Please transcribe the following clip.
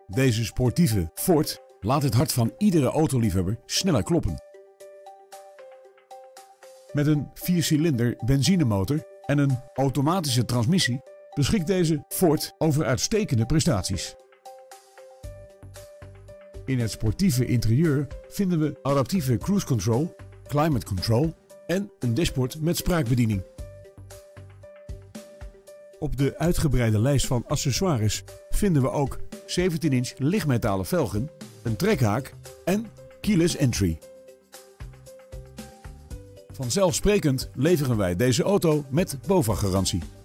Deze sportieve Ford laat het hart van iedere autoliefhebber sneller kloppen. Met een 4-cilinder benzinemotor en een automatische transmissie beschikt deze Ford over uitstekende prestaties. In het sportieve interieur vinden we adaptieve cruise control, climate control en een dashboard met spraakbediening. Op de uitgebreide lijst van accessoires vinden we ook 17-inch lichtmetalen velgen, een trekhaak en keyless entry. Vanzelfsprekend leveren wij deze auto met BOVAG-garantie.